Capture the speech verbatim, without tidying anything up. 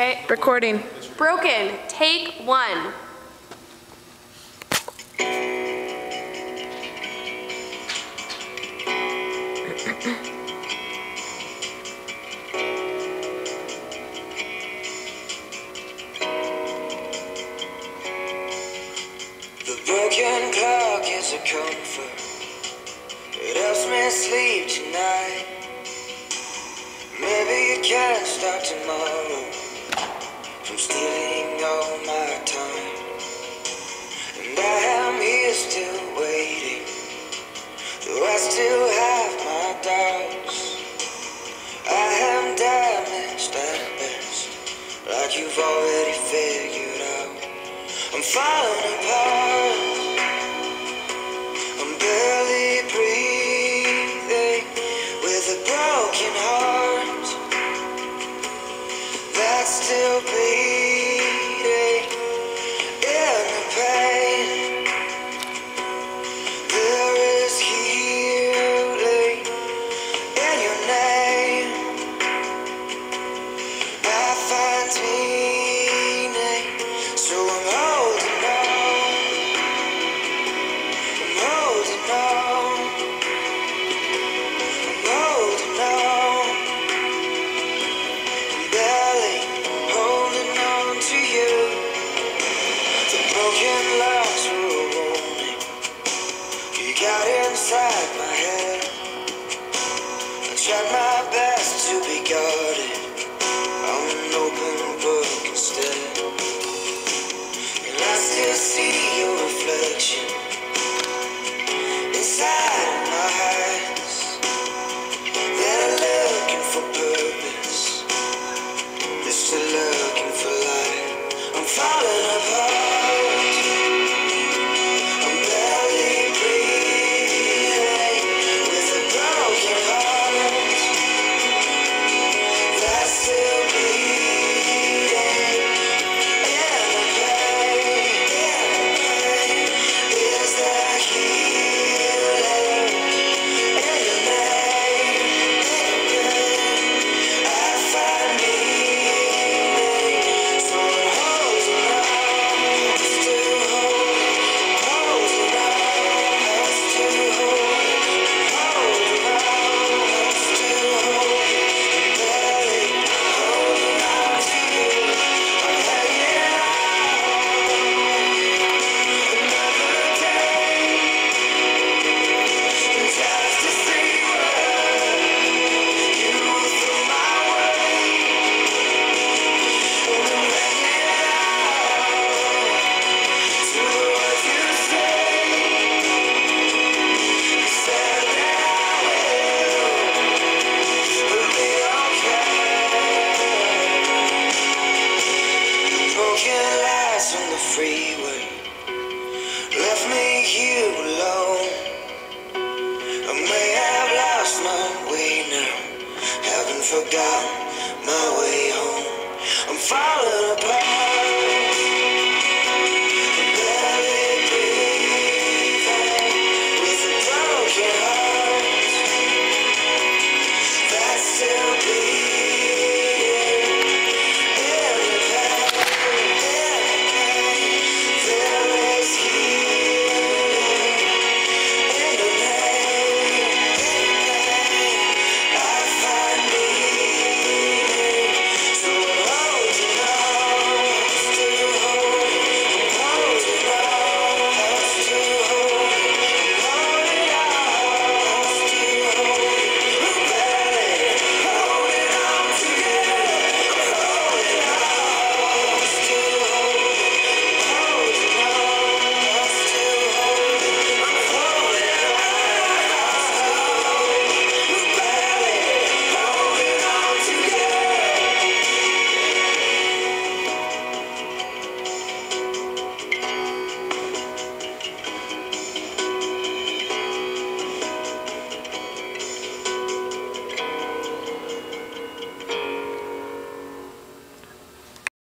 Okay. Recording. Broken. Take one. The broken clock is a comfort. It helps me sleep tonight. Maybe you can start tomorrow from stealing all my time. And I am here still waiting, though I still have my doubts. I am damaged at best, like you've already figured out. I'm falling apart, I'm barely breathing, with a broken heart that's still bleeding. In the pain, there is healing in your name. I find meaning, so I'm holding on, I'm holding on, I'm holding on, I'm barely holding on to you. The broken locks were a warning, you got inside my head. I tried my best to be guarded, I'm an open book instead. And I still see your reflection inside my eyes. They're looking for purpose, they're still looking for light. I'm falling apart, I'm barely breathing, with a broken heart that's still bleeding. In the pain, in the pain, is there healing in your name? I find meaning, so I'm holding on, I'm still holding, holding on, I'm still holding, holding on, I'm still holding, barely holding on to you. I'm hanging on another day, just to see what you throw my way. And I'm hanging on to the words you say. You said that we'll be okay. Broken lights on the freeway left me here alone. I may have lost my way now, haven't forgotten my way home. I'm falling